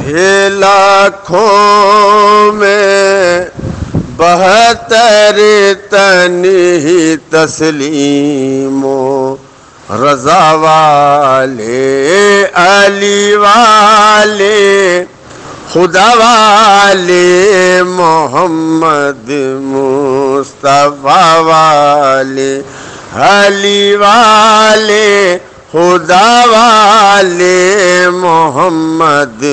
تھے لاکھوں میں 72 تن ہی تسلیم و رضا والے، علی والے، خدا والے، محمد مصطفیٰ والے، علی والے، خدا والے، محمد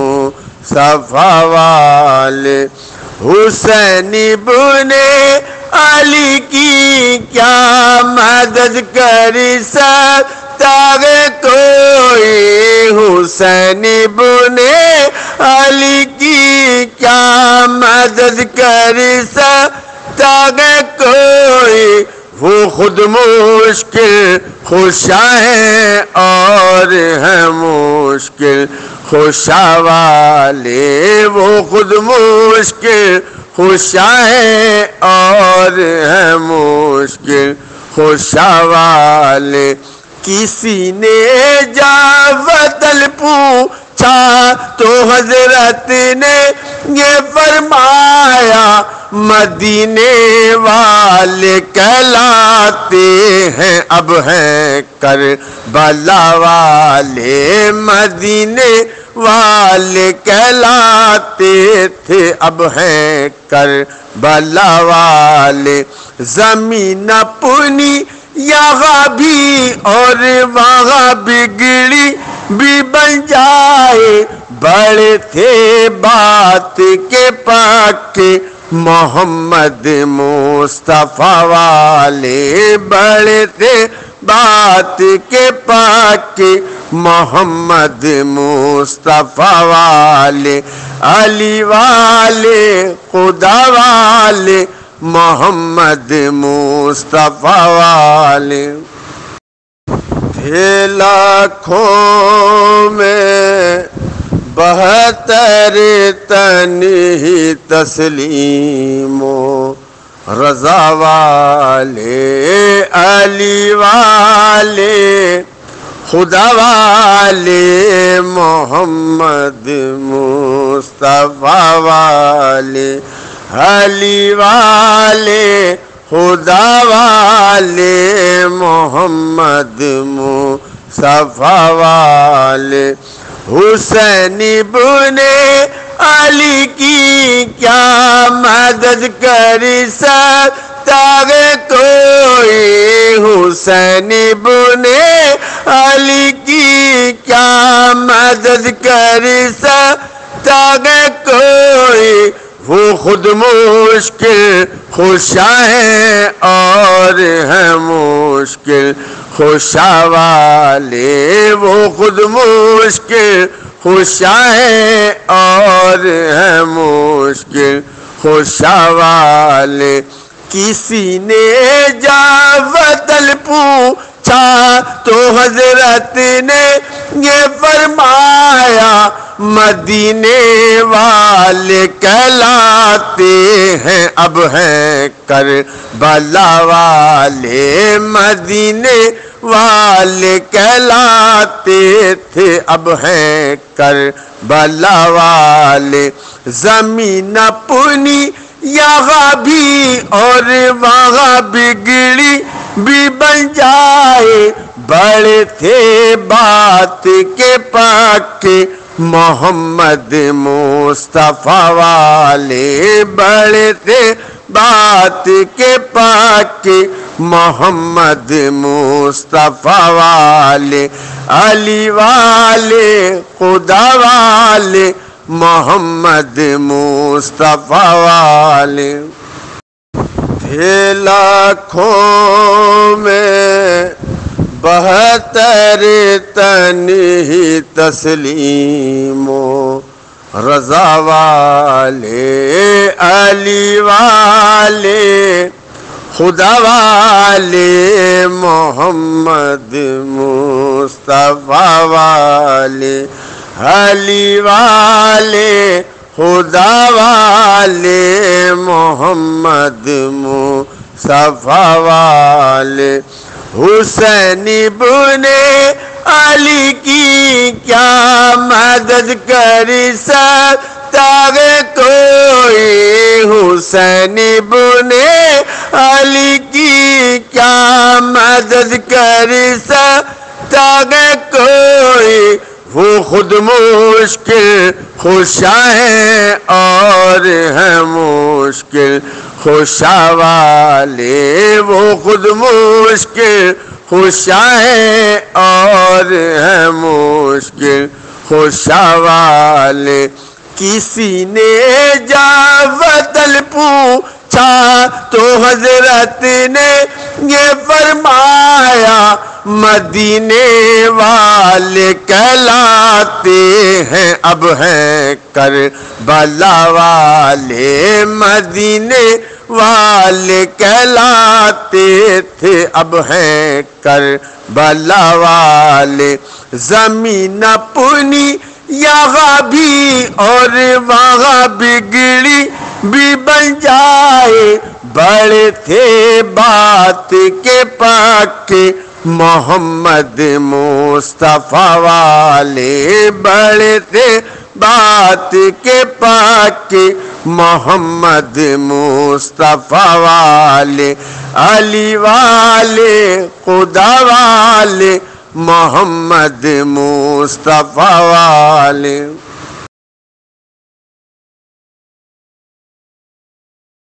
مصطفیٰ والے۔ حسین ابن علی کی کیا مدد کر سکتا ہے کوئی، حسین ابن علی کی کیا مدد کر سکتا ہے کوئی، وہ خود مشکل خوشا ہیں اور ہیں مشکل خوشا والے، وہ خود مشکل خوشا ہیں اور ہیں مشکل خوشا والے۔ کسی نے جاوطل پوچھا تو حضرت نے یہ فرمایا، مدینے والے کہلاتے ہیں اب ہیں کربلا والے، مدینے والے کہلاتے تھے اب ہیں کربلا والے۔ زمین اپنی یہاں بھی اور وہاں بگڑی بھی بن جائے، بڑے تھے بات کے پکے محمد مصطفیٰ والے، بڑے تھے بات کے پکے محمد مصطفیٰ والے، علی والے، خدا والے، محمد مصطفیٰ والے۔ تھے لاکھوں میں 72 تن ہی تسلیم و رضا والے، علی والے، خدا والے، محمد مصطفیٰ والے، علی والے، خدا والے، محمد مصطفیٰ والے۔ حسین ابن علی کی کیا مدد کر سکتا ہے کوئی، حسین ابن علی کی کیا مدد کر سکتا ہے کوئی، وہ خود مشکل خوشا ہیں اور ہیں مشکل خوشا والے، وہ خود مشکل خوشا ہیں اور ہیں مشکل خوشا والے۔ کسی نے جاوطل پوچھا تو حضرت نے یہ فرمایا، مدینے والے کہلاتے ہیں اب ہیں کربلا والے، مدینے والے کہلاتے تھے اب ہیں کربلا والے۔ زمین اپنی یہاں بھی اور وہاں بگڑی بھی بن جائے، بڑے تھے بات کے پکے محمد مصطفیٰ والے، بڑے تھے بات کے پکے محمد مصطفیٰ والے، علی والے، خدا والے، محمد مصطفیٰ والے۔ تھے لاکھوں میں 72 تن ہی تسلیم و رضا والے، علی والے، خدا والے، محمد مصطفیٰ والے، علی والے، خدا والے، محمد مصطفیٰ والے۔ حسین ابن علی کی کیا مدد کر سکتا ہے کوئی، حسین ابن علی کی کیا مدد کر سکتا ہے کوئی، وہ خود مشکل خوشا ہے اور ہے مشکل خوشا والے، وہ خود مشکل خوشا ہے اور ہے مشکل خوشا والے۔ کسی نے جا بدل پوچھا تو حضرت نے یہ فرمایا، مدینے والے کہلاتے ہیں اب ہیں کربلا والے، مدینے والے کہلاتے تھے اب ہیں کربلا والے۔ زمین اپنی یہاں بھی اور وہاں بگڑی بھی بن جائے، بڑے تھے بات کے پکے محمد مصطفیٰ والے، بڑے تھے بات کے پکے محمد مصطفیٰ والے، علی والے خدا والے محمد مصطفیٰ والے۔